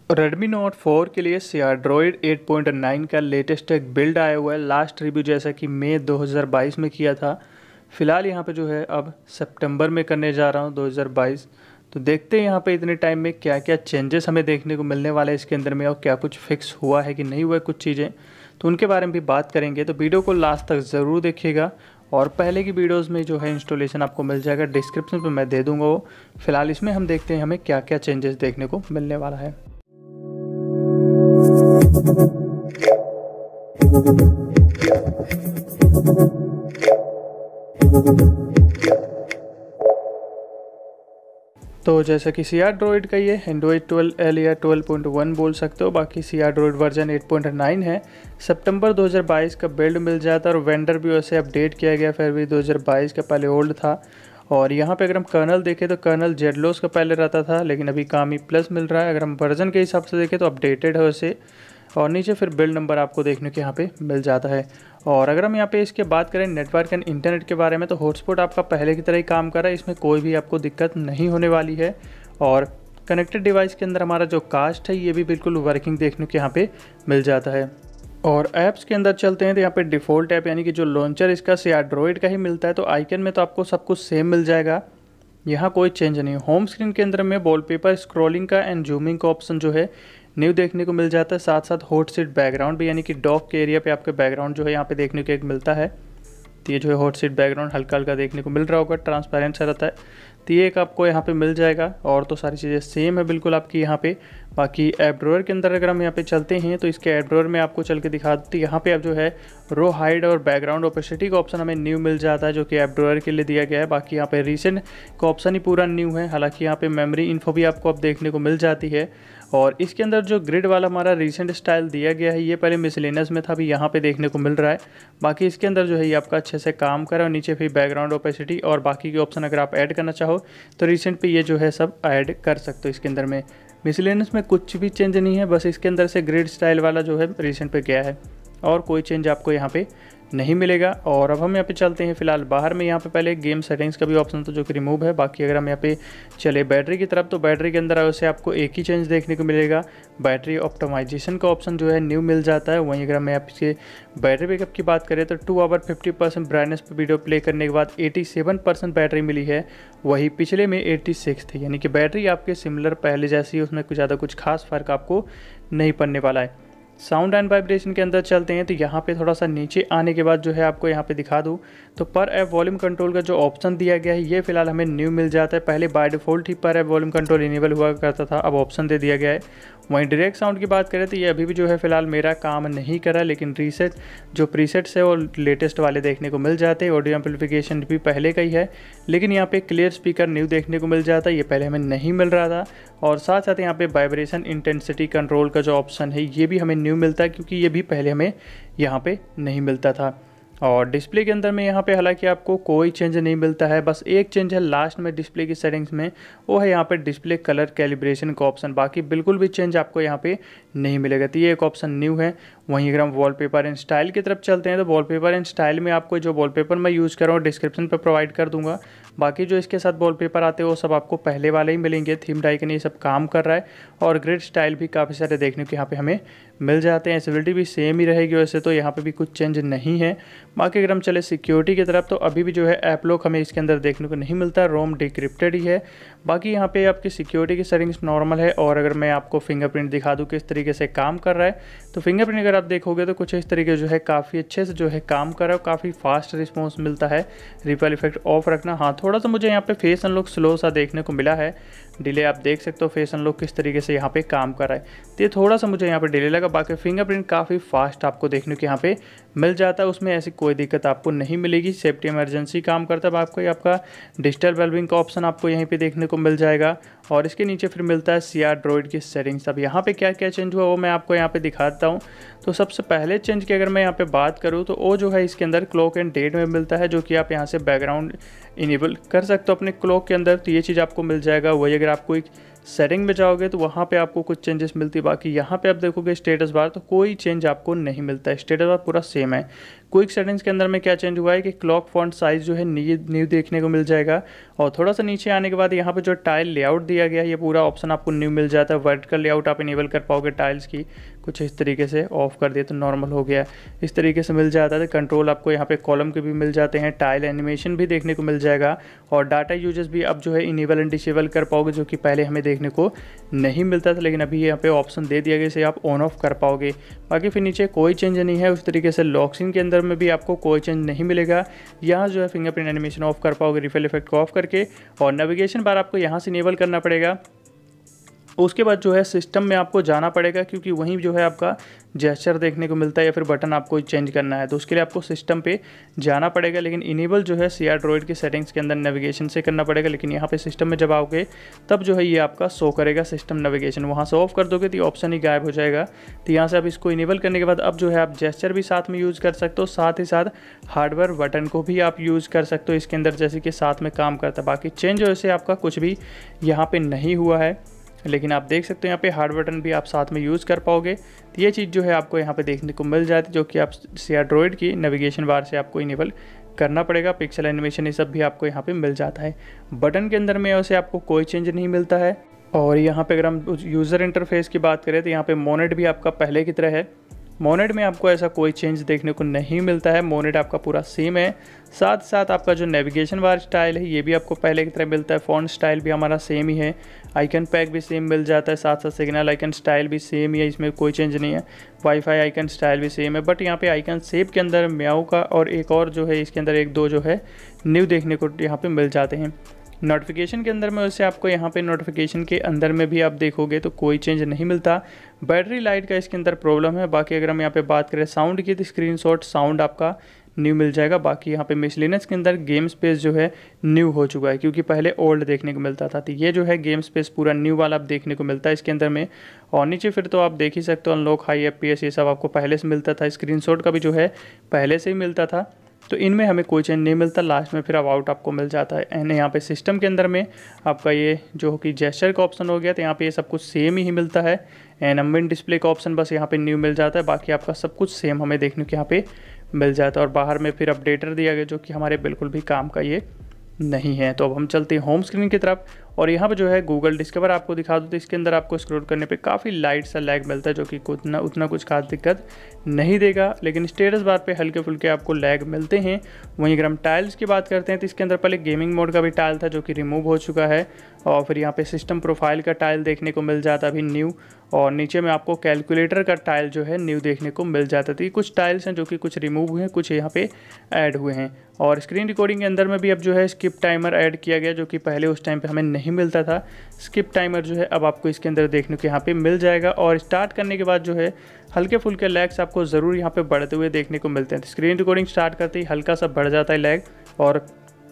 Redmi Note 4 के लिए Seadroid 8.9 का लेटेस्ट एक बिल्ड आया हुआ है। लास्ट रिव्यू जैसा कि मई 2022 में किया था, फ़िलहाल यहाँ पे जो है अब सितंबर में करने जा रहा हूँ 2022। तो देखते हैं यहाँ पे इतने टाइम में क्या क्या चेंजेस हमें देखने को मिलने वाला है इसके अंदर में, और क्या कुछ फिक्स हुआ है कि नहीं हुआ है कुछ चीज़ें, तो उनके बारे में भी बात करेंगे। तो वीडियो को लास्ट तक ज़रूर देखिएगा। और पहले की वीडियोज़ में जो है इंस्टॉलेशन आपको मिल जाएगा, डिस्क्रिप्शन पर मैं दे दूँगा वो। फ़िलहाल इसमें हम देखते हैं हमें क्या क्या चेंजेस देखने को मिलने वाला है। तो जैसा कि Seadroid का ये एंड्रॉयड 12L या 12.1 बोल सकते हो, बाकी Seadroid वर्जन 8.9 है। सितंबर 2022 का बिल्ड मिल जाता है और वेंडर भी वैसे अपडेट किया गया फरवरी 2022 का, पहले ओल्ड था। और यहाँ पे अगर हम कर्नल देखें तो कर्नल जेडलोस का पहले रहता था, लेकिन अभी कामी प्लस मिल रहा है। अगर हम वर्जन के हिसाब से देखें तो अपडेटेड है वैसे। और नीचे फिर बिल्ड नंबर आपको देखने को यहाँ पे मिल जाता है। और अगर हम यहाँ पे इसके बात करें नेटवर्क एंड इंटरनेट के बारे में, तो हॉटस्पॉट आपका पहले की तरह ही काम कर रहा है, इसमें कोई भी आपको दिक्कत नहीं होने वाली है। और कनेक्टेड डिवाइस के अंदर हमारा जो कास्ट है ये भी बिल्कुल वर्किंग देखने को यहाँ पे मिल जाता है। और ऐप्स के अंदर चलते हैं तो यहाँ पे डिफ़ॉल्ट ऐप यानी कि जो लॉन्चर इसका Seadroid का ही मिलता है, तो आइकन में तो आपको सब कुछ सेम मिल जाएगा, यहाँ कोई चेंज नहीं है। होम स्क्रीन के अंदर में वॉलपेपर स्क्रॉलिंग का एंड जूमिंग का ऑप्शन जो है न्यू देखने को मिल जाता है। साथ साथ हॉट सीट बैकग्राउंड भी, यानी कि डॉक के एरिया पे आपके बैकग्राउंड जो है यहाँ पे देखने को एक मिलता है। तो ये जो है हॉट सीट बैकग्राउंड हल्का हल्का देखने को मिल रहा होगा, ट्रांसपेरेंट सा रहता है। तो ये एक आपको यहाँ पे मिल जाएगा। और तो सारी चीज़ें सेम है बिल्कुल आपकी यहाँ पे। बाकी ऐप ड्रॉअर के अंदर अगर हम यहाँ पे चलते हैं तो इसके ऐप ड्रॉअर में आपको चल के दिखा देते, यहाँ पे आप जो है रो हाइड और बैकग्राउंड ओपेसिटी का ऑप्शन हमें न्यू मिल जाता है, जो कि ऐप ड्रॉअर के लिए दिया गया है। बाकी यहाँ पे रिसेंट का ऑप्शन ही पूरा न्यू है। हालांकि यहाँ पे मेमोरी इन्फो भी आपको अब देखने को मिल जाती है। और इसके अंदर जो ग्रिड वाला हमारा रिसेंट स्टाइल दिया गया है, ये पहले मिसलेनियस में था, अभी यहाँ पे देखने को मिल रहा है। बाकी इसके अंदर जो है ये आपका अच्छे से काम करे। और नीचे फिर बैकग्राउंड ओपेसिटी और बाकी के ऑप्शन अगर आप ऐड करना चाहो तो रिसेंट पे ये जो है सब ऐड कर सकते हो इसके अंदर में। मिसलेनियस में कुछ भी चेंज नहीं है, बस इसके अंदर से ग्रिड स्टाइल वाला जो है रिसेंट पे गया है, और कोई चेंज आपको यहाँ पे नहीं मिलेगा। और अब हम यहाँ पे चलते हैं फिलहाल बाहर में। यहाँ पे पहले गेम सेटिंग्स का भी ऑप्शन था जो कि रिमूव है। बाकी अगर हम यहाँ पे चले बैटरी की तरफ, तो बैटरी के अंदर वैसे आपको एक ही चेंज देखने को मिलेगा, बैटरी ऑप्टिमाइजेशन का ऑप्शन जो है न्यू मिल जाता है। वहीं अगर हम यहाँ पे बैटरी बैकअप की बात करें तो 2 आवर 50% ब्राइटनेस पर वीडियो प्ले करने के बाद 87% बैटरी मिली है, वही पिछले में 86 थी। यानी कि बैटरी आपके सिमिलर पहले जैसी, उसमें कुछ ज़्यादा कुछ खास फ़र्क आपको नहीं पड़ने वाला है। साउंड एंड वाइब्रेशन के अंदर चलते हैं तो यहाँ पे थोड़ा सा नीचे आने के बाद जो है आपको यहाँ पे दिखा दूँ तो पर ऐप वॉल्यूम कंट्रोल का जो ऑप्शन दिया गया है ये फिलहाल हमें न्यू मिल जाता है। पहले बाय डिफ़ॉल्ट ही पर ऐप वॉल्यूम कंट्रोल इनेबल हुआ करता था, अब ऑप्शन दे दिया गया है। वहीं डायरेक्ट साउंड की बात करें तो ये अभी भी जो है फिलहाल मेरा काम नहीं करा, लेकिन रीसेट जो प्रीसेट्स है वो लेटेस्ट वाले देखने को मिल जाते हैं। ऑडियो एम्पलीफिकेशन भी पहले का ही है, लेकिन यहाँ पे क्लियर स्पीकर न्यू देखने को मिल जाता है, ये पहले हमें नहीं मिल रहा था। और साथ साथ यहाँ पे वाइब्रेशन इंटेंसिटी कंट्रोल का जो ऑप्शन है ये भी हमें न्यू मिलता है, क्योंकि ये भी पहले हमें यहाँ पे नहीं मिलता था। और डिस्प्ले के अंदर में यहाँ पे हालांकि आपको कोई चेंज नहीं मिलता है, बस एक चेंज है लास्ट में डिस्प्ले की सेटिंग्स में, वो है यहाँ पे डिस्प्ले कलर कैलिब्रेशन का ऑप्शन। बाकी बिल्कुल भी चेंज आपको यहाँ पे नहीं मिलेगा, तो ये एक ऑप्शन न्यू है। वहीं अगर हम वॉलपेपर एंड स्टाइल की तरफ चलते हैं तो वॉलपेपर एंड स्टाइल में आपको जो वॉलपेपर मैं यूज़ कर रहा हूँ डिस्क्रिप्शन पर प्रोवाइड कर दूँगा। बाकी जो इसके साथ वॉलपेपर आते हैं वो सब आपको पहले वाले ही मिलेंगे। थीम आइकन ये सब काम कर रहा है, और ग्रिड स्टाइल भी काफ़ी सारे देखने को यहाँ पे हमें मिल जाते हैं। एसेबिलिटी भी सेम ही रहेगी वैसे, तो यहाँ पे भी कुछ चेंज नहीं है। बाकी अगर हम चले सिक्योरिटी की तरफ तो अभी भी जो है ऐप लॉक हमें इसके अंदर देखने को नहीं मिलता, रोम डिक्रिप्टेड ही है। बाकी यहाँ पे आपकी सिक्योरिटी की सेटिंग्स नॉर्मल है। और अगर मैं आपको फिंगरप्रिंट दिखा दूँ किस तरीके से काम कर रहा है, तो फिंगरप्रिंट अगर आप देखोगे तो कुछ इस तरीके जो है काफ़ी अच्छे से जो है काम कर रहा है, काफ़ी फास्ट रिस्पॉन्स मिलता है। रिपल इफेक्ट ऑफ रखना, हाँ थोड़ा सा मुझे यहाँ पे फेस अनलॉक स्लो सा देखने को मिला है, डिले आप देख सकते हो फेस अनलॉक किस तरीके से यहाँ पे काम कर रहा है, तो ये थोड़ा सा मुझे यहाँ पे डिले लगा। बाकी फिंगरप्रिंट काफ़ी फास्ट आपको देखने को यहाँ पे मिल जाता है, उसमें ऐसी कोई दिक्कत आपको नहीं मिलेगी। सेफ्टी इमरजेंसी काम करता है आपका डिजिटल वेलबिंग का ऑप्शन आपको यहीं पे देखने को मिल जाएगा। और इसके नीचे फिर मिलता है Seadroid की सेटिंग्स। अब यहाँ पे क्या क्या चेंज हुआ वो मैं आपको यहाँ पे दिखाता हूँ। तो सबसे पहले चेंज की अगर मैं यहाँ पे बात करूँ तो वो जो है इसके अंदर क्लॉक एंड डेट में मिलता है, जो कि आप यहाँ से बैकग्राउंड इनेबल कर सकते हो अपने क्लॉक के अंदर, तो ये चीज़ आपको मिल जाएगा। वही अगर आपको एक सेटिंग में जाओगे तो वहाँ पे आपको कुछ चेंजेस मिलती है। बाकी यहाँ पे आप देखोगे स्टेटस बार तो कोई चेंज आपको नहीं मिलता है, स्टेटस बार पूरा सेम है। क्विक सेटिंग्स के अंदर में क्या चेंज हुआ है कि क्लॉक फॉन्ट साइज़ जो है न्यू देखने को मिल जाएगा। और थोड़ा सा नीचे आने के बाद यहाँ पे जो टाइल लेआउट दिया गया है ये पूरा ऑप्शन आपको न्यू मिल जाता है। वर्टिकल लेआउट आप इनेबल कर पाओगे टाइल्स की, कुछ इस तरीके से ऑफ कर दिए तो नॉर्मल हो गया, इस तरीके से मिल जाता है। कंट्रोल आपको यहाँ पे कॉलम के भी मिल जाते हैं, टाइल एनिमेशन भी देखने को मिल जाएगा और डाटा यूजेस भी अब जो है इनेबल एंड डिसेबल कर पाओगे, जो कि पहले हमें देखने को नहीं मिलता था, लेकिन अभी यहाँ पे ऑप्शन दे दिया गया, इसे आप ऑन ऑफ कर पाओगे। बाकी फिर नीचे कोई चेंज नहीं है। उस तरीके से लॉक स्क्रीन के अंदर में भी आपको कोई चेंज नहीं मिलेगा। यहाँ जो है फिंगरप्रिंट एनिमेशन ऑफ कर पाओगे रिफिल इफेक्ट को ऑफ करके, और नेविगेशन बार आपको यहाँ से इनेबल करना पड़ेगा। उसके बाद जो है सिस्टम में आपको जाना पड़ेगा, क्योंकि वहीं जो है आपका जेस्चर देखने को मिलता है या फिर बटन आपको चेंज करना है, तो उसके लिए आपको सिस्टम पे जाना पड़ेगा। लेकिन इनेबल जो है CR ड्रॉइड की सेटिंग्स के अंदर नेविगेशन से करना पड़ेगा। लेकिन यहाँ पे सिस्टम में जब आओगे तब जो है ये आपका शो करेगा सिस्टम नेविगेशन। वहाँ से ऑफ कर दोगे तो ये ऑप्शन ही गायब हो जाएगा। तो यहाँ से आप इसको इनेबल करने के बाद अब जो है आप जेस्चर भी साथ में यूज़ कर सकते हो, साथ ही साथ हार्डवेयर बटन को भी आप यूज़ कर सकते हो इसके अंदर, जैसे कि साथ में काम करता है। बाकी चेंज वैसे आपका कुछ भी यहाँ पर नहीं हुआ है, लेकिन आप देख सकते हो यहाँ पे हार्ड बटन भी आप साथ में यूज़ कर पाओगे। तो ये चीज़ जो है आपको यहाँ पे देखने को मिल जाती है, जो कि आप CR ड्रॉइड की नेविगेशन बार से आपको इनेबल करना पड़ेगा। पिक्सल एनिमेशन ये सब भी आपको यहाँ पे मिल जाता है। बटन के अंदर में वैसे आपको कोई चेंज नहीं मिलता है। और यहाँ पे अगर हम यूज़र इंटरफेस की बात करें तो यहाँ पे मोनेड भी आपका पहले की तरह है। मोनेड में आपको ऐसा कोई चेंज देखने को नहीं मिलता है, मोनेड आपका पूरा सेम है। साथ साथ आपका जो नेविगेशन बार स्टाइल है ये भी आपको पहले की तरह मिलता है। फ़ॉन्ट स्टाइल भी हमारा सेम ही है, आइकन पैक भी सेम मिल जाता है, साथ साथ सिग्नल आइकन स्टाइल भी सेम ही है, इसमें कोई चेंज नहीं है। वाईफाई आइकन स्टाइल भी सेम है, बट यहाँ पे आइकन शेप के अंदर म्याऊ का और एक और जो है इसके अंदर एक दो जो है न्यू देखने को यहाँ पे मिल जाते हैं। नोटिफिकेशन के अंदर में वैसे आपको यहाँ पे नोटिफिकेशन के अंदर में भी आप देखोगे तो कोई चेंज नहीं मिलता। बैटरी लाइट का इसके अंदर प्रॉब्लम है। बाकी अगर हम यहाँ पे बात करें साउंड की तो स्क्रीनशॉट साउंड आपका न्यू मिल जाएगा। बाकी यहाँ पे मिसलिनियस के अंदर गेम स्पेस जो है न्यू हो चुका है, क्योंकि पहले ओल्ड देखने को मिलता था। तो ये जो है गेम स्पेस पूरा न्यू वाला आप देखने को मिलता है इसके अंदर में। और नीचे फिर तो आप देख ही सकते हो अनलॉक हाई FPS ये सब आपको पहले से मिलता था। स्क्रीनशॉट का भी जो है पहले से ही मिलता था, तो इनमें हमें कोई चेंज नहीं मिलता। लास्ट में फिर अब आउट आपको मिल जाता है। एंड यहाँ पे सिस्टम के अंदर में आपका ये जो कि जेस्चर का ऑप्शन हो गया, तो यहाँ पे ये सब कुछ सेम ही मिलता है। एंड एम्बिएंट डिस्प्ले का ऑप्शन बस यहाँ पे न्यू मिल जाता है, बाकी आपका सब कुछ सेम हमें देखने को यहाँ पे मिल जाता है। और बाहर में फिर अपडेटर दिया गया, जो कि हमारे बिल्कुल भी काम का ये नहीं है। तो अब हम चलते हैं होम स्क्रीन की तरफ, और यहाँ पे जो है गूगल डिस्कवर आपको दिखा दूँ तो इसके अंदर आपको स्क्रॉल करने पे काफ़ी लाइट सा लैग मिलता है, जो कि उतना कुछ खास दिक्कत नहीं देगा। लेकिन स्टेटस बार पे हल्के फुल्के आपको लैग मिलते हैं। वहीं अगर हम टाइल्स की बात करते हैं तो इसके अंदर पहले गेमिंग मोड का भी टाइल था, जो कि रिमूव हो चुका है। और फिर यहाँ पे सिस्टम प्रोफाइल का टाइल देखने को मिल जाता है अभी न्यू, और नीचे में आपको कैलकुलेटर का टाइल जो है न्यू देखने को मिल जाता था। ये कुछ टाइल्स हैं जो कि कुछ रिमूव हुए हैं, कुछ यहाँ पे ऐड हुए हैं। और स्क्रीन रिकॉर्डिंग के अंदर में भी अब जो है स्किप टाइमर ऐड किया गया, जो कि पहले उस टाइम पे हमें नहीं मिलता था। स्किप टाइमर जो है अब आपको इसके अंदर देखने को यहाँ पे मिल जाएगा। और स्टार्ट करने के बाद जो है हल्के फुल्के लैग्स आपको ज़रूर यहाँ पे बढ़ते हुए देखने को मिलते हैं। स्क्रीन रिकॉर्डिंग स्टार्ट करते ही हल्का सा बढ़ जाता है लैग। और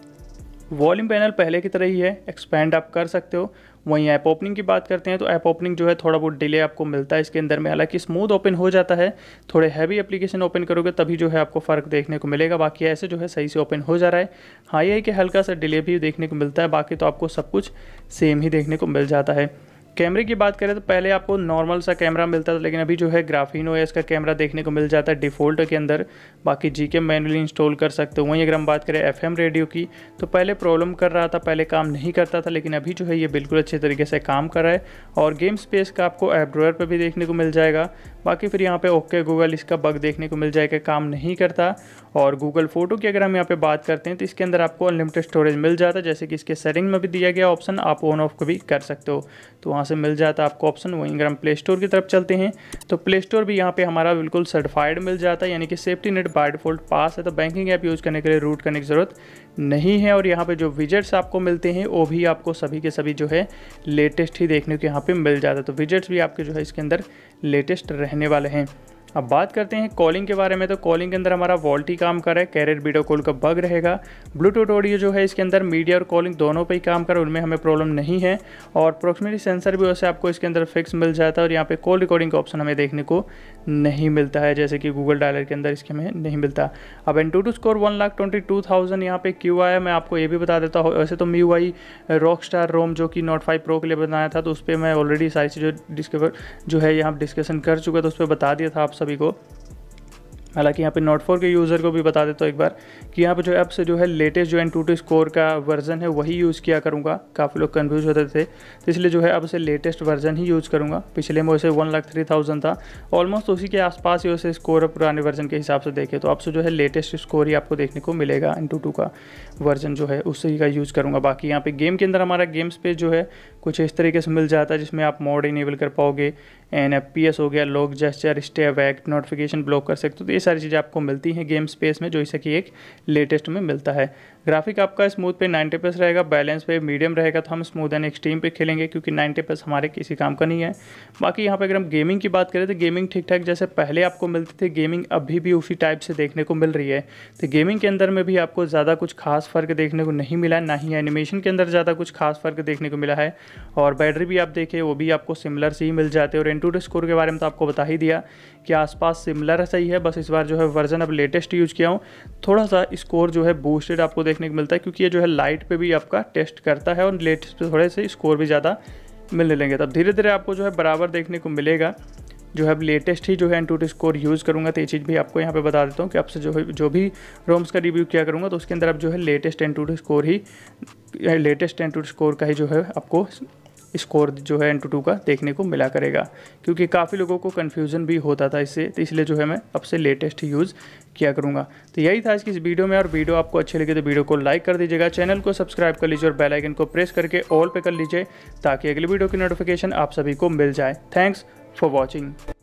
वॉल्यूम पैनल पहले की तरह ही है, एक्सपैंड आप कर सकते हो। वहीं ऐप ओपनिंग की बात करते हैं तो ऐप ओपनिंग जो है थोड़ा बहुत डिले आपको मिलता है इसके अंदर में, हालांकि स्मूथ ओपन हो जाता है। थोड़े हैवी एप्लीकेशन ओपन करोगे तभी जो है आपको फ़र्क देखने को मिलेगा, बाकी ऐसे जो है सही से ओपन हो जा रहा है। हाँ, ये है कि हल्का सा डिले भी देखने को मिलता है, बाकी तो आपको सब कुछ सेम ही देखने को मिल जाता है। कैमरे की बात करें तो पहले आपको नॉर्मल सा कैमरा मिलता था, लेकिन अभी जो है ग्राफीन OS का कैमरा देखने को मिल जाता है डिफ़ॉल्ट के अंदर। बाकी GK मैनुअली इंस्टॉल कर सकते हो। वहीं अगर हम बात करें FM रेडियो की तो पहले प्रॉब्लम कर रहा था, पहले काम नहीं करता था, लेकिन अभी जो है ये बिल्कुल अच्छे तरीके से काम कर रहा है। और गेम स्पेस का आपको ऐप ड्रॉयर पर भी देखने को मिल जाएगा। बाकी फिर यहाँ पे ओके गूगल इसका बग देखने को मिल जाएगा, काम नहीं करता। और गूगल फ़ोटो की अगर हम यहाँ पे बात करते हैं तो इसके अंदर आपको अनलिमिटेड स्टोरेज मिल जाता है, जैसे कि इसके सेटिंग में भी दिया गया ऑप्शन, आप ऑन ऑफ को भी कर सकते हो, तो वहाँ से मिल जाता है आपको ऑप्शन। वहीं अगर हम प्ले स्टोर की तरफ चलते हैं तो प्ले स्टोर भी यहाँ पे हमारा बिल्कुल सर्टिफाइड मिल जाता है, यानी कि safety net by default pass है, तो बैंकिंग ऐप यूज़ करने के लिए रूट करने की ज़रूरत नहीं है। और यहाँ पे जो विजेट्स आपको मिलते हैं वो भी आपको सभी के सभी जो है लेटेस्ट ही देखने को यहाँ पे मिल जाता है, तो विजेट्स भी आपके जो है इसके अंदर लेटेस्ट रहने वाले हैं। अब बात करते हैं कॉलिंग के बारे में। तो कॉलिंग के अंदर हमारा वॉल्टी काम कर रहा है, कैरियर वीडियो कॉल का बग रहेगा। ब्लूटूथ ऑडियो जो है इसके अंदर मीडिया और कॉलिंग दोनों पे ही काम कर रहा है, उनमें हमें प्रॉब्लम नहीं है। और प्रॉक्सिमिटी सेंसर भी वैसे आपको इसके अंदर फिक्स मिल जाता है। और यहाँ पे कॉल रिकॉर्डिंग का ऑप्शन हमें देखने को नहीं मिलता है, जैसे कि गूगल डायलर के अंदर इसके में नहीं मिलता। अब एंटूटू स्कोर 1,22,000 यहाँ पे क्यों आया, मैं आपको ये भी बता देता हूँ। वैसे तो MIUI रॉकस्टार रोम जो कि नोट 5 प्रो के लिए बनाया था, तो उस पर मैं ऑलरेडी सारी चीज़ें जो है यहाँ डिस्कशन कर चुका, तो उस पर बता दिया था आप सभी को। हालांकि यहाँ पे नोट 4 के यूज़र को भी बता देता हूँ एक बार कि यहाँ पे जो ऐप से जो है लेटेस्ट जो एंटूटू स्कोर का वर्जन है वही यूज़ किया करूँगा। काफ़ी लोग कंफ्यूज होते थे, तो इसलिए जो है अब से लेटेस्ट वर्जन ही यूज़ करूँगा। पिछले में वैसे 1,03,000 था, ऑलमोस्ट उसी के आसपास ही वैसे स्कोर पुराने वर्जन के हिसाब से देखे तो आपसे जो है लेटेस्ट स्कोर ही आपको देखने को मिलेगा। एंटूटू का वर्जन जो है उसी का यूज़ करूँगा। बाकी यहाँ पे गेम के अंदर हमारा गेम स्पेस जो है कुछ इस तरीके से मिल जाता है, जिसमें आप मोड इनेबल कर पाओगे, FPS हो गया, lock gesture, stay awake, notification block कर सकते हो। तो ये सारी चीज़ें आपको मिलती हैं गेम स्पेस में, जो इसे कि एक लेटेस्ट में मिलता है। ग्राफिक आपका स्मूथ पे 90+ रहेगा, बैलेंस पे मीडियम रहेगा। तो हम स्मूथ एंड एक्सट्रीम पे खेलेंगे क्योंकि 90+ हमारे किसी काम का नहीं है। बाकी यहाँ पे अगर हम गेमिंग की बात करें तो गेमिंग ठीक ठाक जैसे पहले आपको मिलती थी, गेमिंग अभी भी उसी टाइप से देखने को मिल रही है। तो गेमिंग के अंदर में भी आपको ज़्यादा कुछ खास फ़र्क देखने को नहीं मिला, ना ही एनिमेशन के अंदर ज़्यादा कुछ खास फ़र्क देखने को मिला है। और बैटरी भी आप देखें वो भी आपको सिमिलर से ही मिल जाते हैं। और एंटूटू स्कोर के बारे में तो आपको बता ही दिया कि आसपास सिमिलर सही है, बस इस बार जो है वर्जन अब लेटेस्ट यूज़ किया हूँ, थोड़ा सा स्कोर जो है बूस्टेड आपको देखने को मिलता है, क्योंकि ये जो है लाइट पे भी आपका टेस्ट करता है और लेटेस्ट पे थोड़े से स्कोर भी ज़्यादा मिलने लेंगे। तब धीरे धीरे आपको जो है बराबर देखने को मिलेगा। जो है अब लेटेस्ट ही जो है एंटूटू स्कोर यूज़ करूँगा। तो ये चीज़ भी आपको यहाँ पे बता देता हूँ कि आपसे जो भी रोम्स का रिव्यू किया करूँगा तो उसके अंदर अब जो है लेटेस्ट एंटूटू स्कोर का ही जो है आपको स्कोर जो है एंटूटू का देखने को मिला करेगा, क्योंकि काफ़ी लोगों को कन्फ्यूज़न भी होता था इससे। तो इसलिए जो है मैं अब से लेटेस्ट ही यूज़ किया करूँगा। तो यही था आज की इस वीडियो में। और वीडियो आपको अच्छी लगी तो वीडियो को लाइक कर दीजिएगा, चैनल को सब्सक्राइब कर लीजिए और बेल आइकन को प्रेस करके ऑल पे कर लीजिए, ताकि अगली वीडियो की नोटिफिकेशन आप सभी को मिल जाए। Thanks for watching.